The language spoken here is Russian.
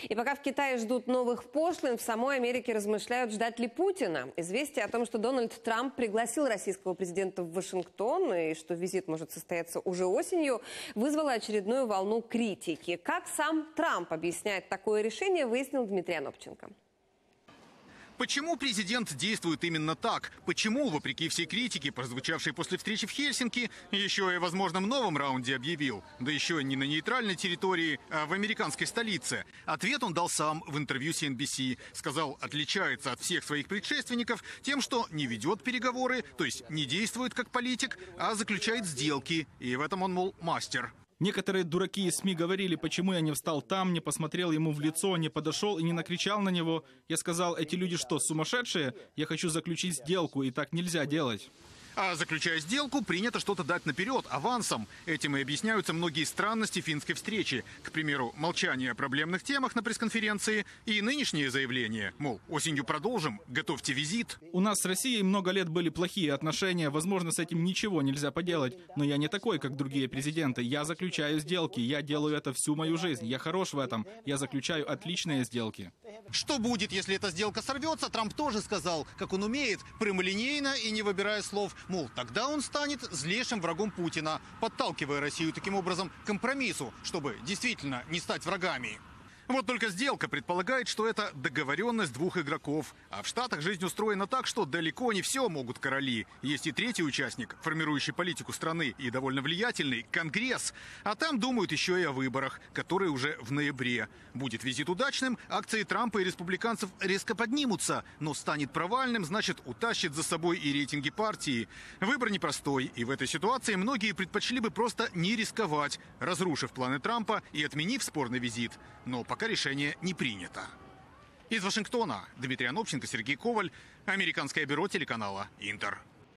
И пока в Китае ждут новых пошлин, в самой Америке размышляют, ждать ли Путина. Известие о том, что Дональд Трамп пригласил российского президента в Вашингтон и что визит может состояться уже осенью, вызвало очередную волну критики. Как сам Трамп объясняет такое решение, выяснил Дмитрий Анопченко. Почему президент действует именно так? Почему, вопреки всей критике, прозвучавшей после встречи в Хельсинки, еще и о возможном новом раунде объявил? Да еще не на нейтральной территории, а в американской столице. Ответ он дал сам в интервью CNBC. Сказал, отличается от всех своих предшественников тем, что не ведет переговоры, то есть не действует как политик, а заключает сделки. И в этом он, мол, мастер. Некоторые дураки из СМИ говорили, почему я не встал там, не посмотрел ему в лицо, не подошел и не накричал на него. Я сказал, эти люди что, сумасшедшие? Я хочу заключить сделку, и так нельзя делать. А заключая сделку, принято что-то дать наперед, авансом. Этим и объясняются многие странности финской встречи. К примеру, молчание о проблемных темах на пресс-конференции и нынешнее заявление, мол, осенью продолжим, готовьте визит. У нас с Россией много лет были плохие отношения, возможно, с этим ничего нельзя поделать. Но я не такой, как другие президенты. Я заключаю сделки, я делаю это всю мою жизнь. Я хорош в этом, я заключаю отличные сделки. Что будет, если эта сделка сорвется, Трамп тоже сказал, как он умеет, прямолинейно и не выбирая слов. Мол, тогда он станет злейшим врагом Путина, подталкивая Россию таким образом к компромиссу, чтобы действительно не стать врагами. Вот только сделка предполагает, что это договоренность двух игроков. А в Штатах жизнь устроена так, что далеко не все могут короли. Есть и третий участник, формирующий политику страны и довольно влиятельный – Конгресс. А там думают еще и о выборах, которые уже в ноябре. Будет визит удачным, акции Трампа и республиканцев резко поднимутся. Но станет провальным, значит, утащит за собой и рейтинги партии. Выбор непростой, и в этой ситуации многие предпочли бы просто не рисковать, разрушив планы Трампа и отменив спорный визит. Но пока решение не принято. Из Вашингтона Дмитрий Анопченко, Сергей Коваль, Американское бюро телеканала «Интер».